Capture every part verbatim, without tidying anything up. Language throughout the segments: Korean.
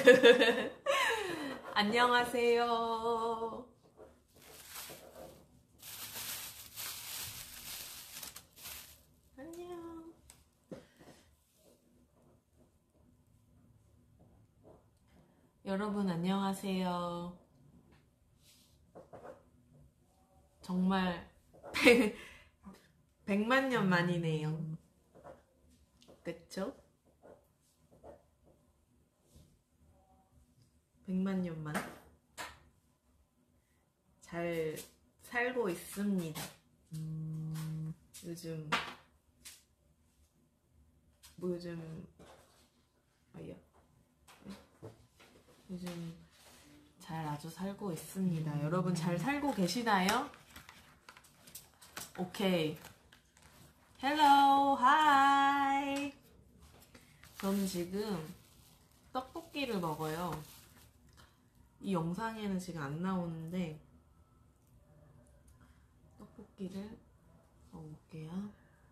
안녕하세요. 안녕. 여러분 안녕하세요. 정말 백, 백만 년 만이네요. 그쵸? 백만 년만 잘 살고 있습니다. 음, 요즘 뭐 요즘 아야 요즘 잘 아주 살고 있습니다. 음. 여러분 잘 살고 계시나요? 오케이. 헬로 하이. 저는 지금 떡볶이를 먹어요. 이 영상에는 지금 안 나오는데 떡볶이를 먹어볼게요.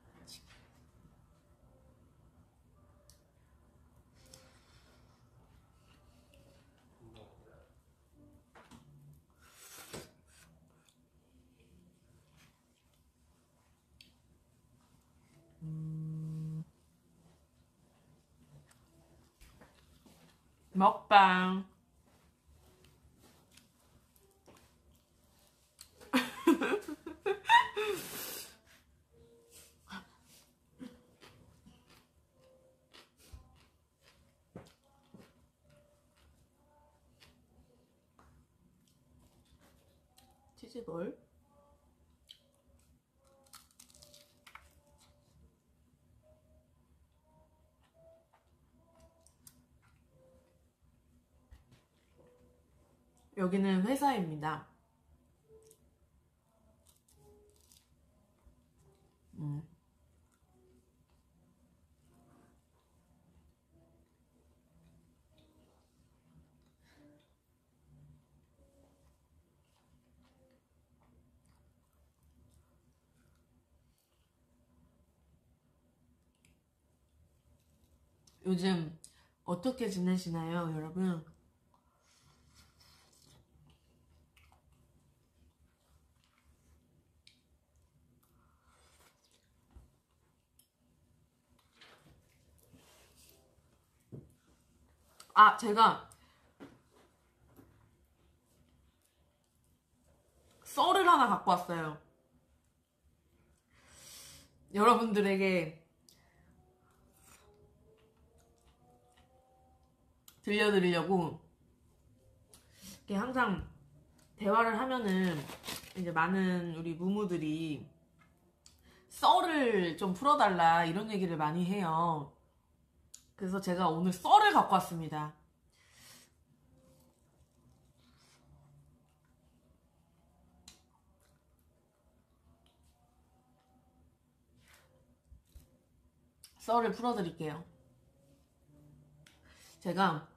음... 먹방. 치즈볼. 여기는 회사입니다. 음. 요즘 어떻게 지내시나요, 여러분? 아, 제가 썰을 하나 갖고 왔어요. 여러분들에게 들려드리려고. 이렇게 항상 대화를 하면은 이제 많은 우리 무무들이 썰을 좀 풀어달라 이런 얘기를 많이 해요. 그래서 제가 오늘 썰을 갖고 왔습니다. 썰을 풀어드릴게요. 제가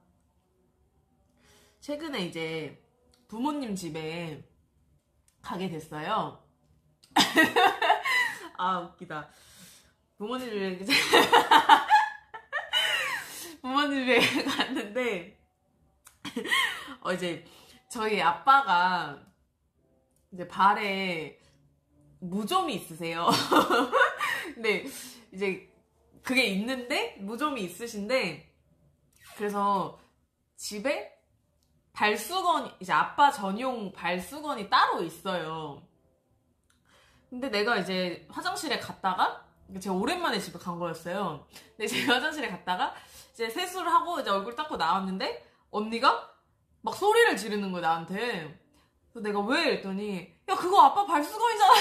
최근에 이제 부모님 집에 가게 됐어요. 아, 웃기다. 부모님 집에 부모님 집에 갔는데 어 이제 저희 아빠가 이제 발에 무좀이 있으세요. 근데 이제 그게 있는데 무좀이 있으신데, 그래서 집에 발수건이, 이제 아빠 전용 발수건이 따로 있어요. 근데 내가 이제 화장실에 갔다가, 제가 오랜만에 집에 간 거였어요. 근데 제가 화장실에 갔다가 이제 세수를 하고 이제 얼굴 닦고 나왔는데 언니가 막 소리를 지르는 거야, 나한테. 그래서 내가 왜? 이랬더니 야, 그거 아빠 발수건이잖아.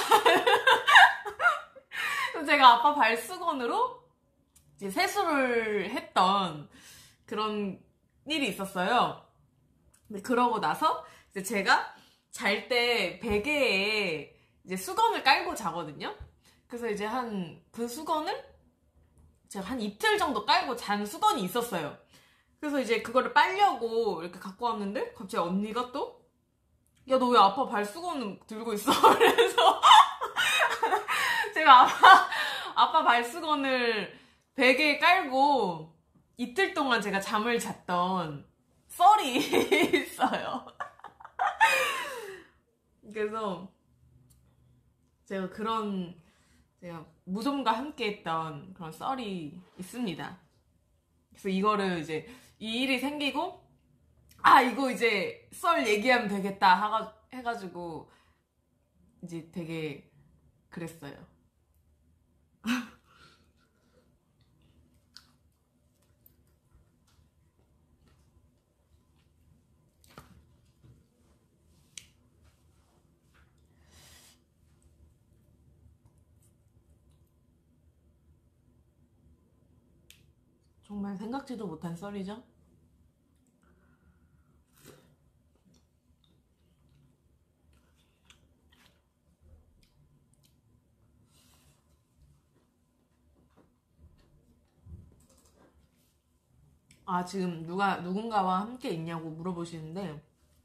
그래서 제가 아빠 발수건으로 이제 세수를 했던 그런 일이 있었어요. 근데 그러고 나서 이제 제가 잘 때 베개에 이제 수건을 깔고 자거든요. 그래서 이제 한 그 수건을 제가 한 이틀 정도 깔고 잔 수건이 있었어요. 그래서 이제 그거를 빨려고 이렇게 갖고 왔는데 갑자기 언니가 또 야, 너 왜 아빠 발수건 들고 있어? 그래서 제가 아빠, 아빠 발수건을 베개에 깔고 이틀 동안 제가 잠을 잤던 썰이 있어요. 그래서 제가 그런 제가 무좀과 함께 했던 그런 썰이 있습니다. 그래서 이거를 이제 이 일이 생기고 아 이거 이제 썰 얘기하면 되겠다 하가, 해가지고 이제 되게 그랬어요. 정말 생각지도 못한 썰이죠? 아 지금 누가 누군가와 함께 있냐고 물어보시는데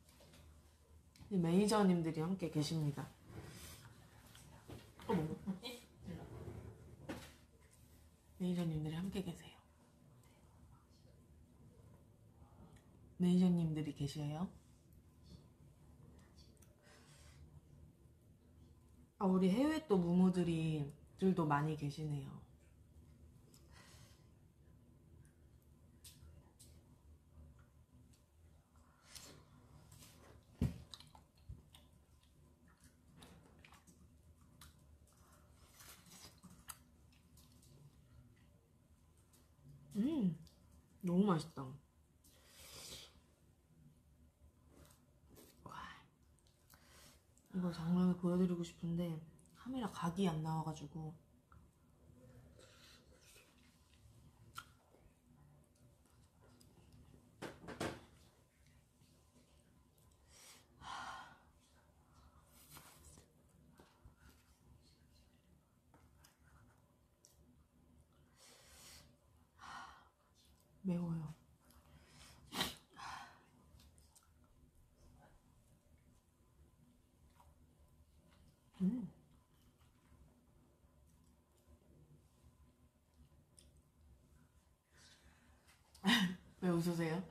매니저님들이 함께 계십니다. 어머. 매니저님들이 함께 계세요. 매니저님들이 계셔요. 아 우리 해외 또 무무들이 들도 많이 계시네요. 음 너무 맛있다. 와, 이거 장면을 보여드리고 싶은데 카메라 각이 안 나와가지고 매워요. 음. 왜 웃으세요?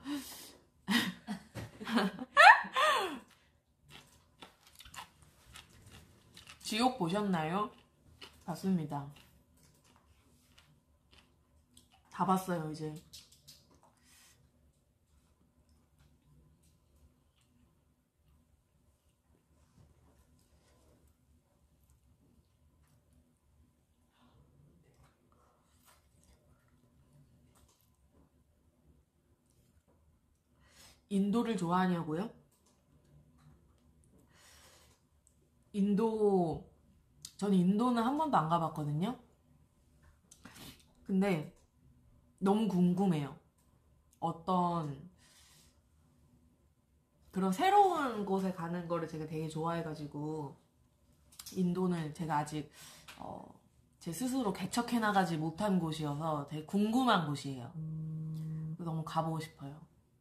지옥 보셨나요? 봤습니다. 다 봤어요 이제. 인도를 좋아하냐고요? 인도 전 인도는 한 번도 안 가봤거든요. 근데 너무 궁금해요. 어떤 그런 새로운 곳에 가는 거를 제가 되게 좋아해가지고 인도는 제가 아직 어, 제 스스로 개척해 나가지 못한 곳이어서 되게 궁금한 곳이에요. 음... 너무 가보고 싶어요.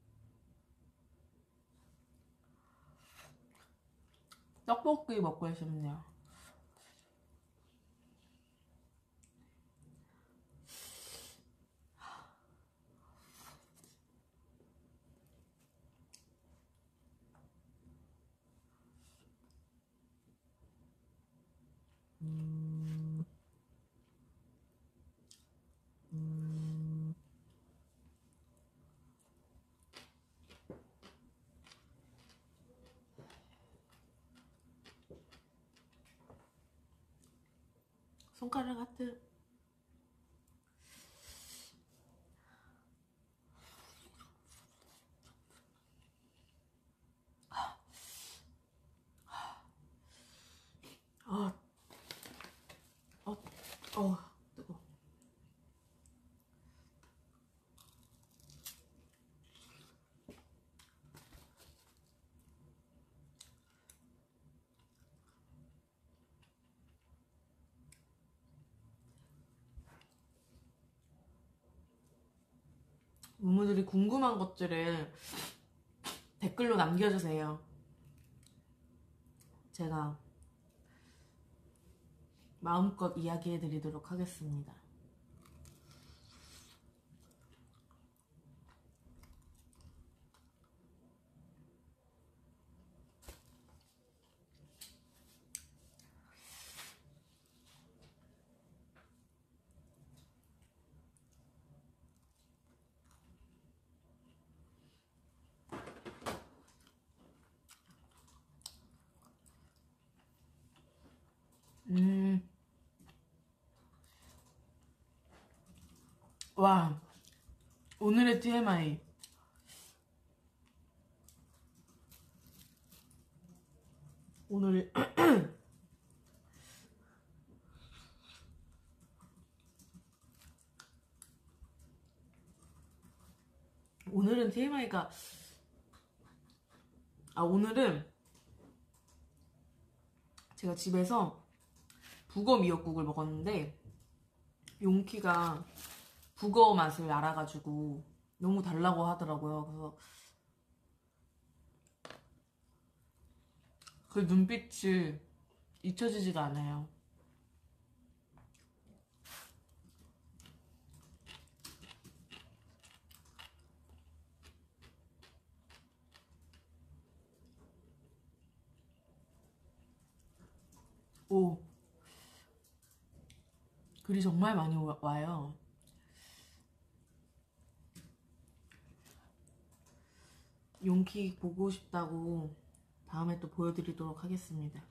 떡볶이 먹고 싶네요. 음... 음... 손가락 하트. 아, 어, 어, 뜨거. 무무들이 궁금한 것들을 댓글로 남겨주세요. 제가 마음껏 이야기해드리도록 하겠습니다. 와, 오늘의 티엠아이. 오늘 오늘은 티엠아이가 아 오늘은 제가 집에서 북어 미역국을 먹었는데 용키가 북어 맛을 알아가지고 너무 달라고 하더라고요. 그래서 그 눈빛이 잊혀지지가 않아요. 오, 글이 정말 많이 와- 와요. 용키 보고 싶다고 다음에 또 보여드리도록 하겠습니다.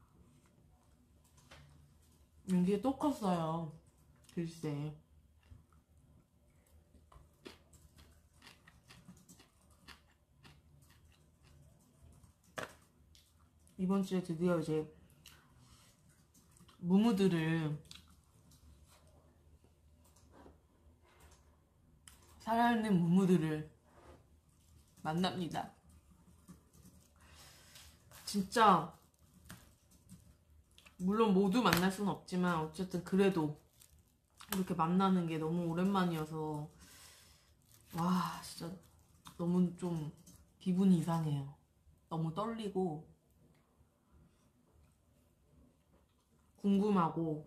용키 또 컸어요. 글쎄. 이번 주에 드디어 이제 무무들을 살아있는 무무들을 만납니다. 진짜 물론 모두 만날 수는 없지만 어쨌든 그래도 이렇게 만나는 게 너무 오랜만이어서 와 진짜 너무 좀 기분이 이상해요. 너무 떨리고 궁금하고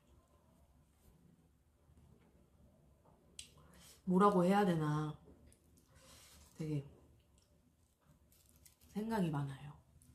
뭐라고 해야 되나 되게 생각이 많아요.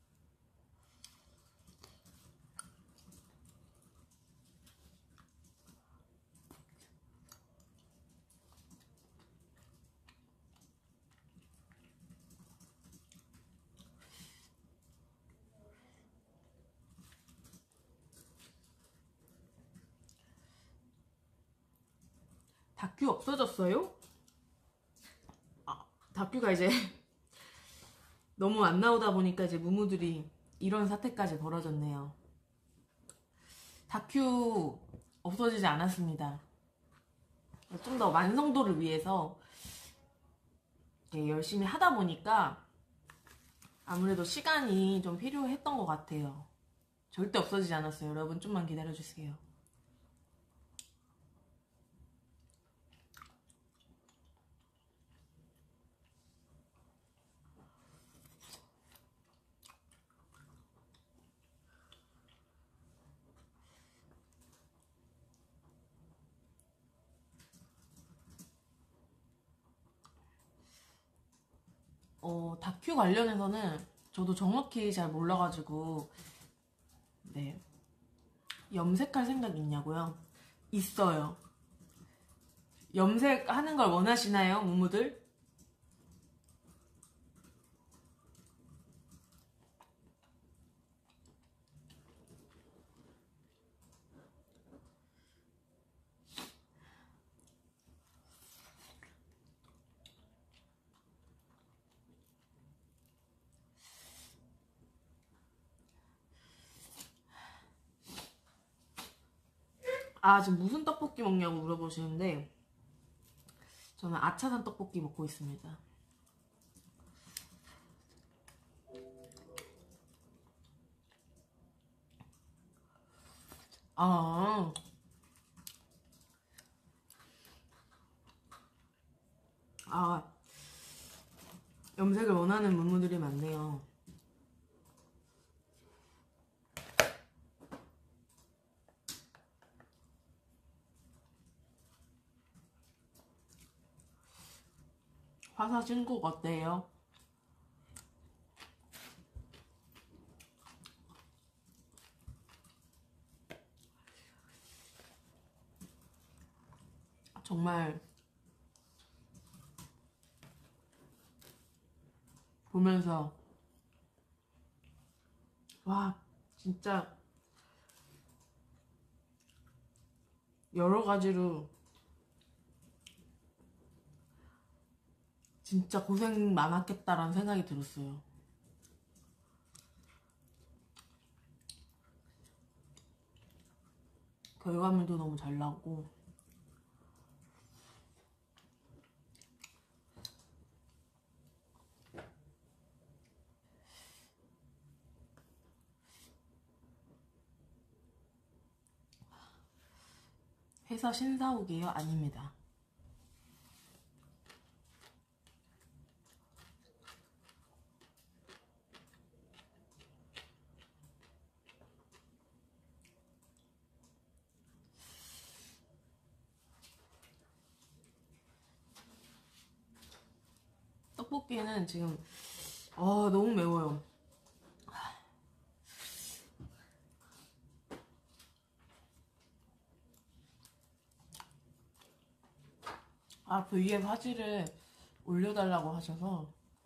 다큐 없어졌어요? 아, 다큐가 이제 너무 안 나오다 보니까 이제 무무들이 이런 사태까지 벌어졌네요. 다큐 없어지지 않았습니다. 좀 더 완성도를 위해서 열심히 하다 보니까 아무래도 시간이 좀 필요했던 것 같아요. 절대 없어지지 않았어요. 여러분 좀만 기다려주세요. 어, 다큐 관련해서는 저도 정확히 잘 몰라가지고 네, 염색할 생각 있냐고요? 있어요. 염색하는 걸 원하시나요, 무무들? 아, 지금 무슨 떡볶이 먹냐고 물어보시는데 저는 아차산 떡볶이 먹고 있습니다. 아, 아, 염색을 원하는 무무들이 많네요. 화사 신곡 어때요? 정말 보면서 와 진짜 여러 가지로 진짜 고생 많았겠다라는 생각이 들었어요. 결과물도 너무 잘 나오고. 회사 신사옥이에요? 아닙니다. 떡볶이는 지금 아 너무 매워요. 아 그 위에 바지를 올려달라고 하셔서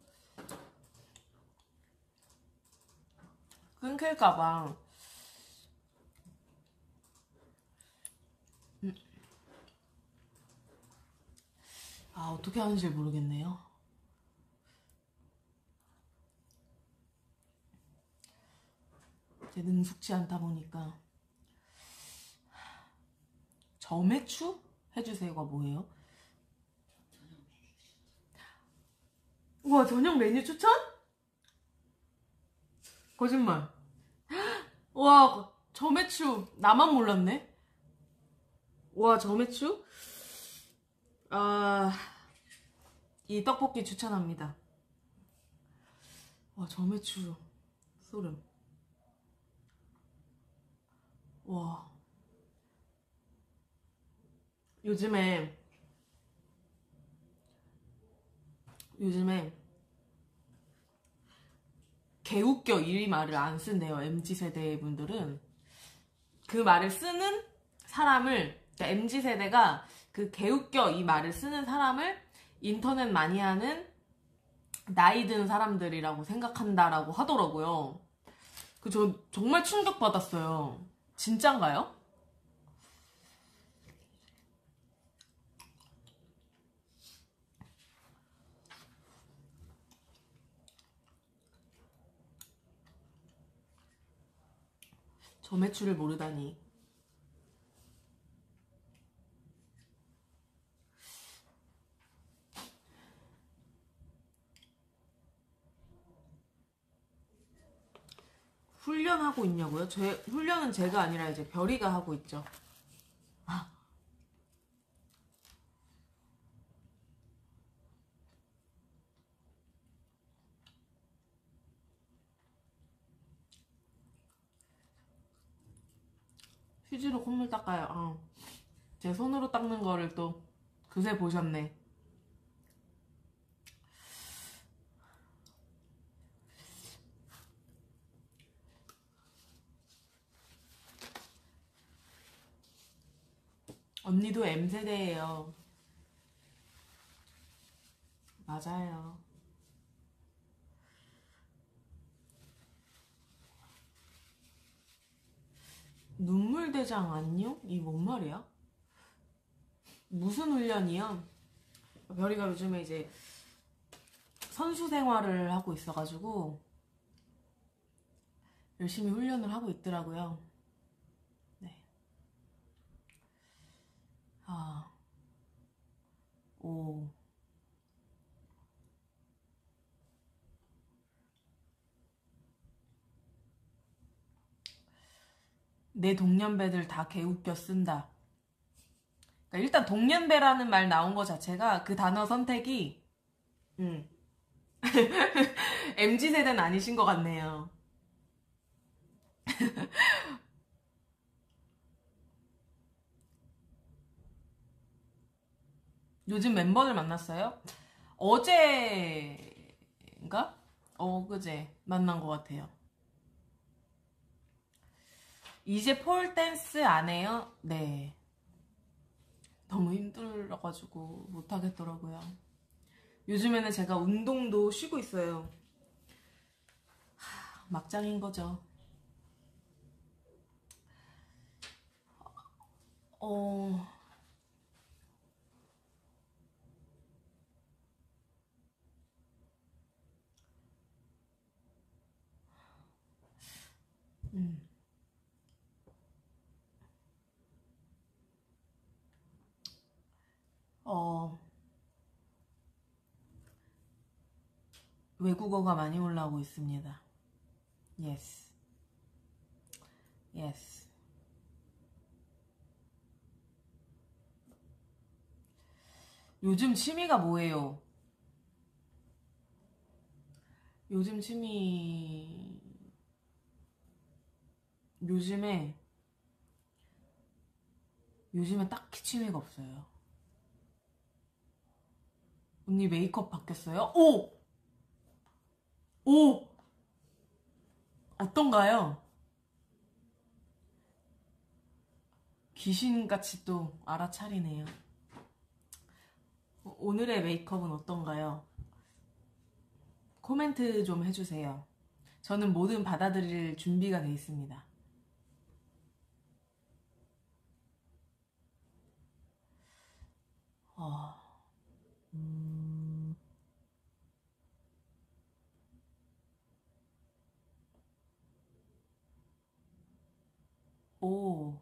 끊길까봐. 음. 아 어떻게 하는지 모르겠네요. 제 능숙치 않다 보니까. 점액추? 해주세요가 뭐예요? 우와 저녁 메뉴 추천? 거짓말. 와 점액추 나만 몰랐네. 와 점액추? 아... 이 떡볶이 추천합니다. 와 점액추 소름. 와 요즘에 요즘에 개웃겨 이 말을 안 쓴대요. 엠지세대 분들은. 그 말을 쓰는 사람을, 그러니까 엠지세대가 그 개웃겨 이 말을 쓰는 사람을 인터넷 많이 하는 나이 든 사람들이라고 생각한다라고 하더라고요. 그 저 정말 충격받았어요. 진짠가요? 점액추를 모르다니. 훈련하고 있냐고요? 제 훈련은 제가 아니라 이제 별이가 하고 있죠. 아, 휴지로 콧물 닦아요. 어. 제 손으로 닦는 거를 또 그새 보셨네. 언니도 엠세대예요. 맞아요. 눈물대장 안녕? 이 뭔 말이야? 무슨 훈련이야? 별이가 요즘에 이제 선수 생활을 하고 있어가지고 열심히 훈련을 하고 있더라고요. 네. 아, 오. 내 동년배들 다 개웃겨 쓴다. 그러니까 일단 동년배라는 말 나온 거 자체가 그 단어 선택이 음. 엠지세대는 아니신 것 같네요. 요즘 멤버들 만났어요? 어제인가? 어그제 만난 것 같아요. 이제 폴 댄스 안 해요? 네. 너무 힘들어가지고 못하겠더라고요. 요즘에는 제가 운동도 쉬고 있어요. 하, 막장인 거죠. 어... 음. 어, 외국어가 많이 올라오고 있습니다. Yes. Yes. 요즘 취미가 뭐예요? 요즘 취미... 요즘에 요즘에 딱히 취미가 없어요. 언니 메이크업 바뀌었어요? 오! 오! 어떤가요? 귀신같이 또 알아차리네요. 오늘의 메이크업은 어떤가요? 코멘트 좀 해주세요. 저는 뭐든 받아들일 준비가 돼 있습니다. 어... 음... 오...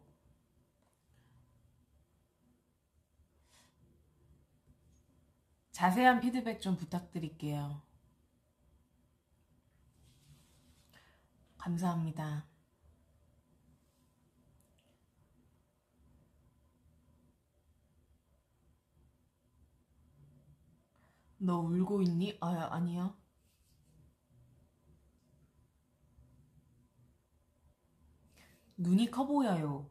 자세한 피드백 좀 부탁드릴게요. 감사합니다. 너 울고 있니? 아, 아니야. 눈이 커 보여요.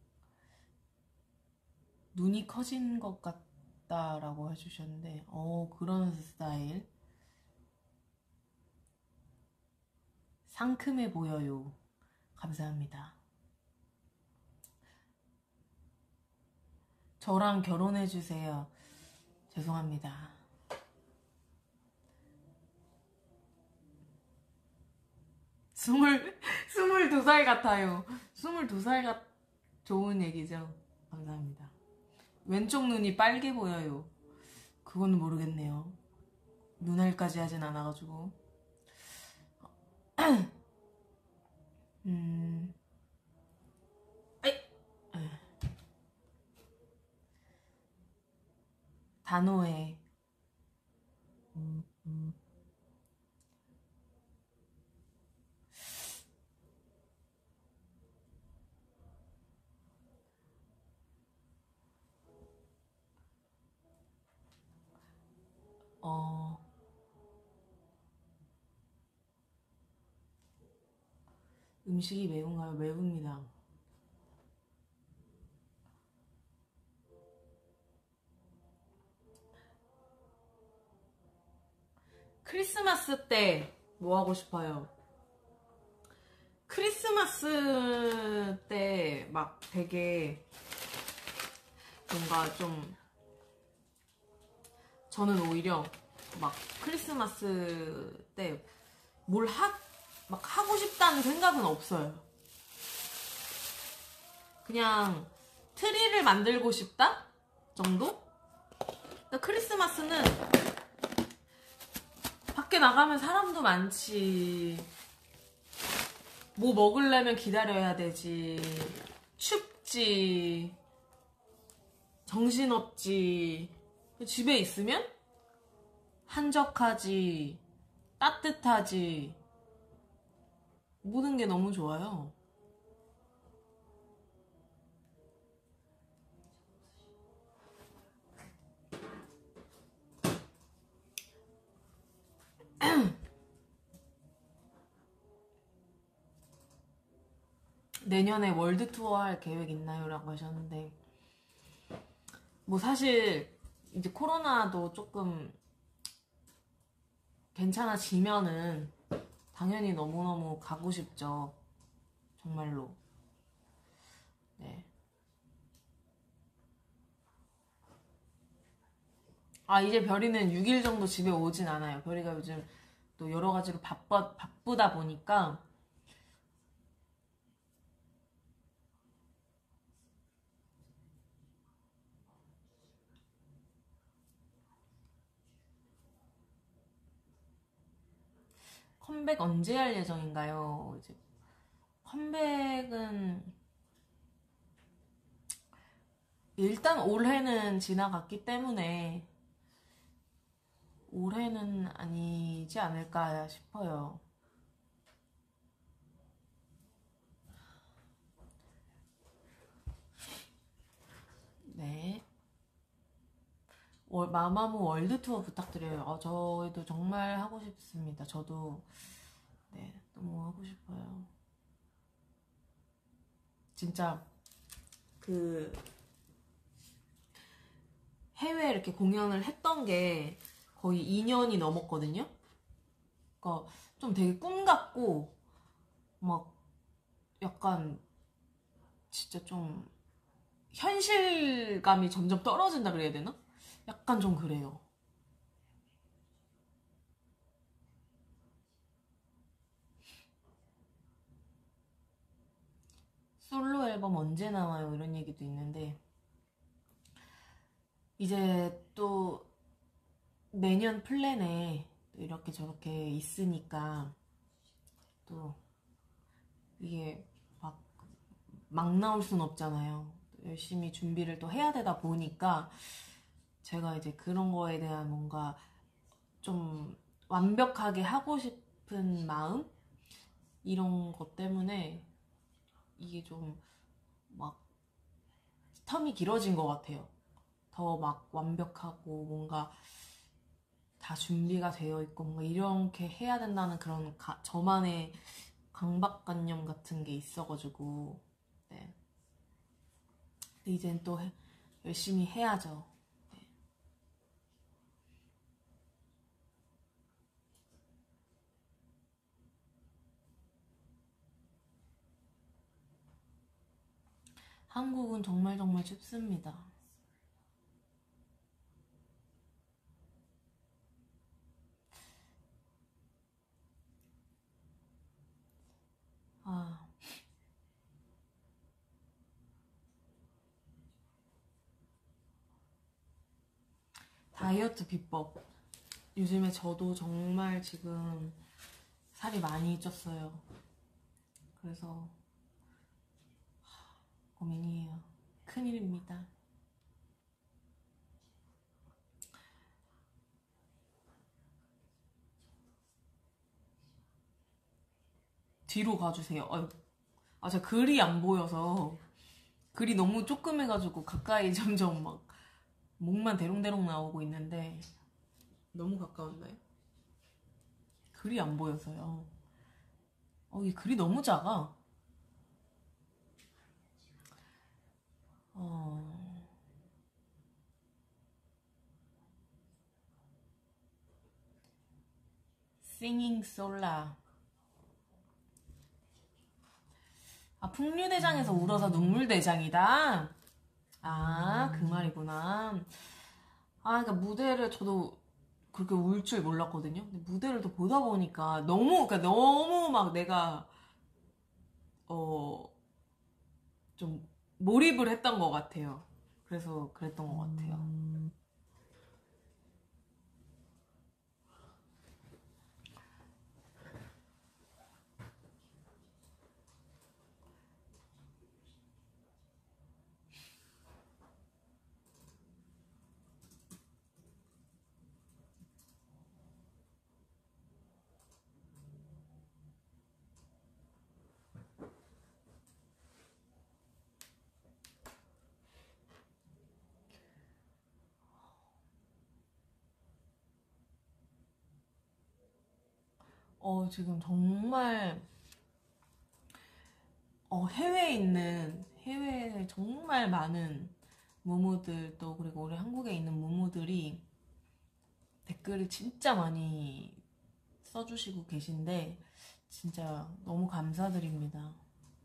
눈이 커진 것 같다라고 해주셨는데, 어, 그런 스타일. 상큼해 보여요. 감사합니다. 저랑 결혼해주세요. 죄송합니다. 스물, 스물두 살 같아요. 스물두 살 같, 좋은 얘기죠. 감사합니다. 왼쪽 눈이 빨개 보여요. 그거는 모르겠네요. 눈알까지 하진 않아가지고. 음, 에이! 단호해. 음, 음. 어, 음식이 매운가요? 매웁니다. 크리스마스 때 뭐 하고 싶어요? 크리스마스 때 막 되게 뭔가 좀 저는 오히려 막 크리스마스 때 뭘 하, 막 하고 싶다는 생각은 없어요. 그냥 트리를 만들고 싶다 정도? 그러니까 크리스마스는 밖에 나가면 사람도 많지, 뭐 먹으려면 기다려야 되지, 춥지, 정신없지. 집에 있으면 한적하지, 따뜻하지, 모든 게 너무 좋아요. 내년에 월드 투어 할 계획 있나요? 라고 하셨는데, 뭐 사실 이제 코로나도 조금 괜찮아지면은 당연히 너무너무 가고 싶죠. 정말로. 네. 아, 이제 별이는 육 일 정도 집에 오진 않아요. 별이가 요즘 또 여러 가지로 바빠, 바쁘다 보니까. 컴백 언제 할 예정인가요? 이제 컴백은 일단 올해는 지나갔기 때문에 올해는 아니지 않을까 싶어요. 네. 월- 마마무 월드 투어 부탁드려요. 어, 저희도 정말 하고 싶습니다. 저도 네, 너무 하고 싶어요. 진짜 그 해외 이렇게 공연을 했던 게 거의 이 년이 넘었거든요. 그러니까 좀 되게 꿈 같고 막 약간 진짜 좀 현실감이 점점 떨어진다 그래야 되나? 약간 좀 그래요. 솔로 앨범 언제 나와요? 이런 얘기도 있는데 이제 또 내년 플랜에 또 이렇게 저렇게 있으니까 또 이게 막, 막 나올 순 없잖아요. 열심히 준비를 또 해야 되다 보니까 제가 이제 그런 거에 대한 뭔가 좀 완벽하게 하고 싶은 마음? 이런 것 때문에 이게 좀 막 텀이 길어진 것 같아요. 더 막 완벽하고 뭔가 다 준비가 되어 있고 뭔가 이렇게 해야 된다는 그런 가, 저만의 강박관념 같은 게 있어가지고 네. 근데 이젠 또 해- 열심히 해야죠. 네. 한국은 정말 정말 춥습니다. 아, 다이어트 비법. 요즘에 저도 정말 지금 살이 많이 쪘어요. 그래서 고민이에요. 큰일입니다. 뒤로 가주세요. 아, 아, 제가 글이 안 보여서 글이 너무 조그매가지고 가까이 점점 막 목만 대롱대롱 나오고 있는데 너무 가까웠나요? 글이 안 보여서요. 어, 이 글이 너무 작아. 어, Singing Sola. 아, 풍류대장에서 울어서 눈물대장이다? 아, 그 말이구나. 아, 그러니까 무대를 저도 그렇게 울 줄 몰랐거든요. 근데 무대를 또 보다 보니까 너무, 그러니까 너무 막 내가, 어, 좀 몰입을 했던 것 같아요. 그래서 그랬던 것 같아요. 어, 지금 정말, 어, 해외에 있는, 해외에 정말 많은 무무들 또, 그리고 우리 한국에 있는 무무들이 댓글을 진짜 많이 써주시고 계신데, 진짜 너무 감사드립니다.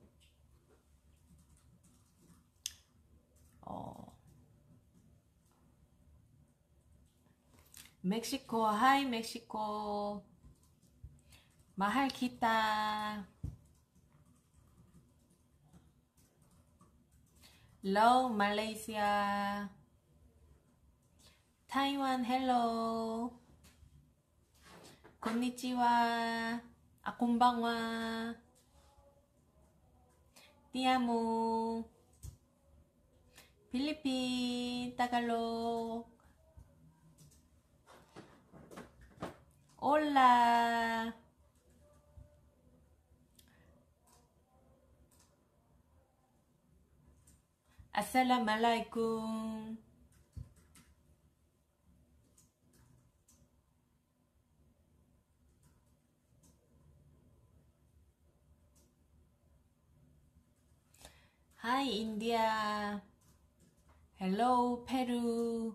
어, 멕시코, 하이 멕시코, 마할 기타, 헬로 말레이시아, 타이완 헬로, 곤니치와, 아 곤방와, 띠아모. 필리핀 따갈록. 올라. 아살라말라이쿰. Hi India. Hello Peru.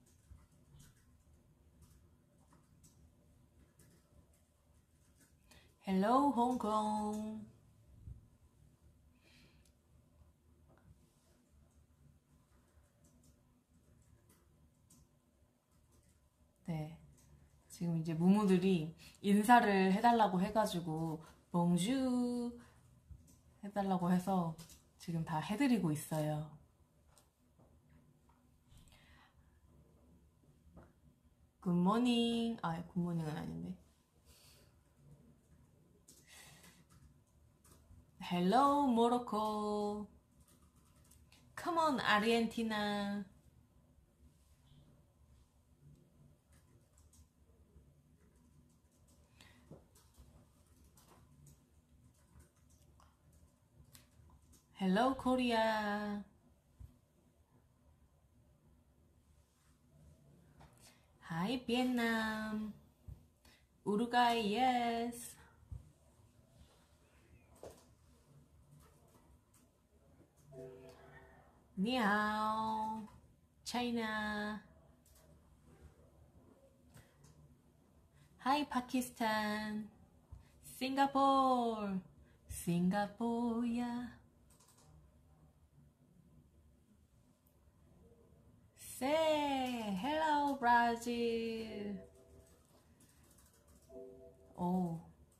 Hello Hong Kong. 네, 지금 이제 무무들이 인사를 해달라고 해가지고 봉주 해달라고 해서 지금 다 해드리고 있어요. 굿모닝. 아, 굿모닝은 아닌데. Hello Morocco. Come on Argentina. Hello Korea. Hi Vietnam. Uruguay, yes. Ni hao. China. Hi Pakistan. Singapore. Singapore, yeah. Say hello Brazil. 오.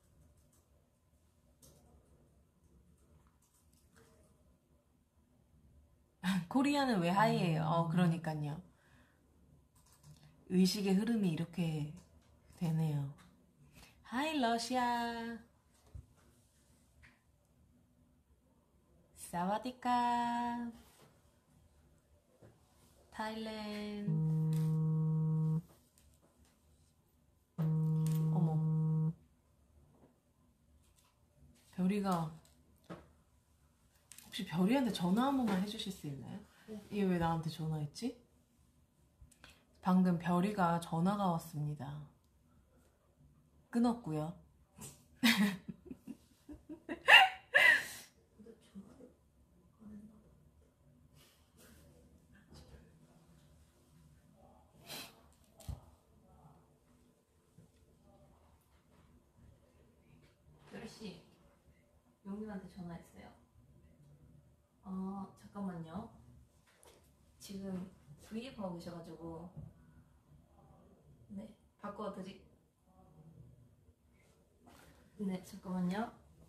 코리아는 왜 하이예요? 어, 그러니까요. 의식의 흐름이 이렇게 되네요. 하이 러시아. 사와디카. 타일랜드. 어머. 별이가 혹시 별이한테 전화 한 번만 해주실 수 있나요? 얘 왜 나한테 전화했지? 방금 별이가 전화가 왔습니다. 끊었고요. 별씨, 용님한테 전화했어요. 어, 잠깐만요. 지금 브이앱 하고 계셔가지고 네, 바꿔드리... 네, 잠깐만요.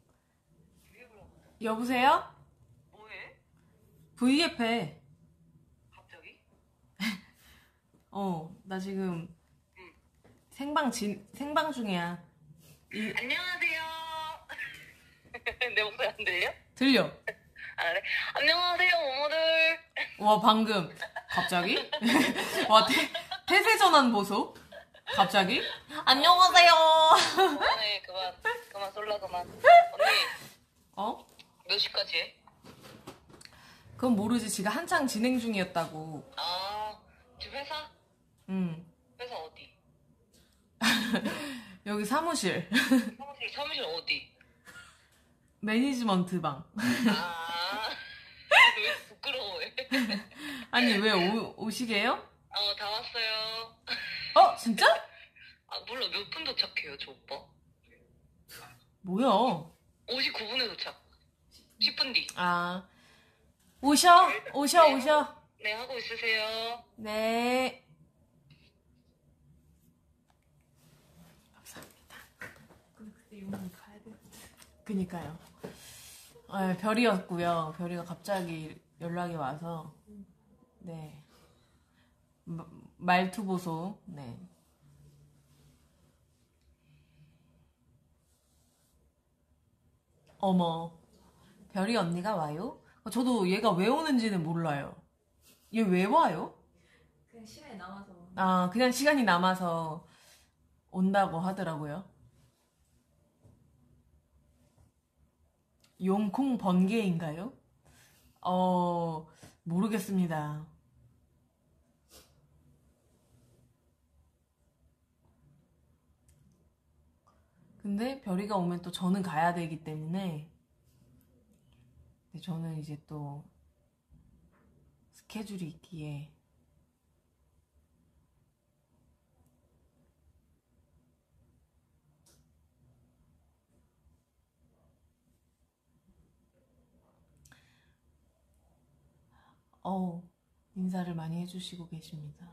여보세요? 뭐해? 브이앱 해. 갑자기? 어, 나 지금 응. 생방 진, 생방 중이야. 이... 안녕하세요. 내 목소리 안 들려? 들려. 아, 그래? 안녕하세요, 모모들. 와, 방금 갑자기? 와, 태, 태세 전환 보소. 갑자기? 안녕하세요. 그만해, 그만. 그만 쏠라, 그만. 언니, 어? 몇 시까지 해? 그건 모르지. 지가 한창 진행 중이었다고. 아, 지금 회사? 응. 회사 어디? 여기 사무실. 사무실, 사무실 어디? 매니지먼트 방. 아, 왜 부끄러워해? 아니, 왜 오, 오시게요? 어, 다 왔어요. 어, 진짜? 아, 몰라, 몇 분 도착해요, 저 오빠? 뭐야? 오십구 분에 도착. 십 분 뒤. 아, 오셔, 오셔, 네. 오셔. 네, 하고 있으세요. 네. 감사합니다. 근데 그때 용이 가야 돼. 그니까요. 아, 별이었고요. 별이가 갑자기 연락이 와서 네. 마, 말투 보소. 네. 어머. 별이 언니가 와요? 저도 얘가 왜 오는지는 몰라요. 얘 왜 와요? 그냥 시간이 남아서. 아, 그냥 시간이 남아서 온다고 하더라고요. 용콩 번개인가요? 어, 모르겠습니다. 근데 별이가 오면 또 저는 가야 되기 때문에 저는 이제 또 스케줄이 있기에 어 인사를 많이 해주시고 계십니다.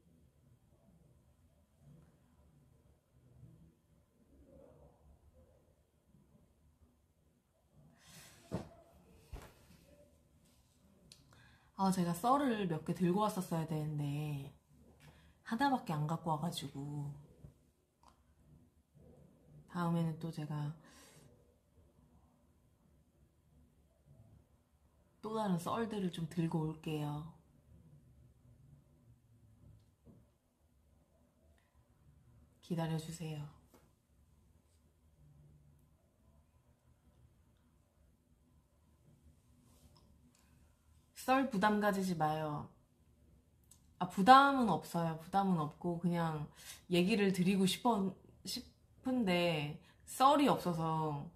아, 제가 썰을 몇 개 들고 왔었어야 되는데 하나밖에 안 갖고 와가지고 다음에는 또 제가 또 다른 썰들을 좀 들고 올게요. 기다려주세요. 썰 부담 가지지 마요. 아, 부담은 없어요. 부담은 없고 그냥 얘기를 드리고 싶어, 싶은데 썰이 없어서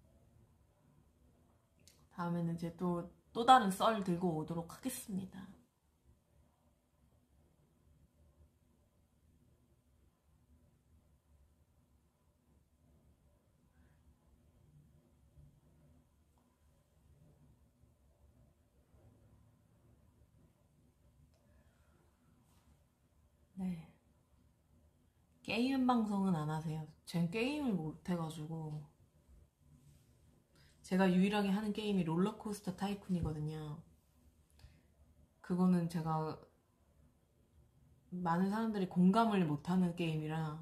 다음에는 이제 또, 또 다른 썰 들고 오도록 하겠습니다. 네. 게임 방송은 안 하세요? 전 게임을 못 해가지고. 제가 유일하게 하는 게임이 롤러코스터 타이쿤이거든요. 그거는 제가 많은 사람들이 공감을 못하는 게임이라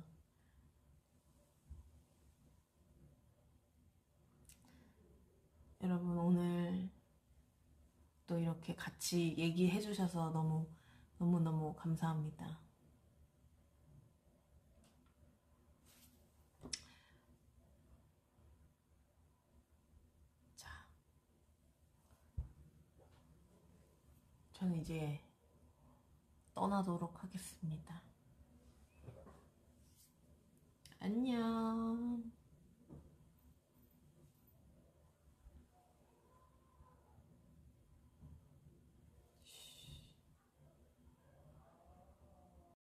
여러분 오늘 또 이렇게 같이 얘기해 주셔서 너무 너무너무 감사합니다. 자, 저는 이제 떠나도록 하겠습니다. 안녕.